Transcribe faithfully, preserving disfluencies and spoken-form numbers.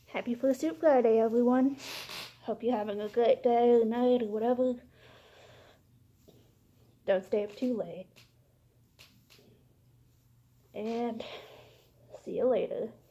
Happy Fursuit Friday, everyone. Hope you're having a great day or night or whatever. Don't stay up too late. And see you later.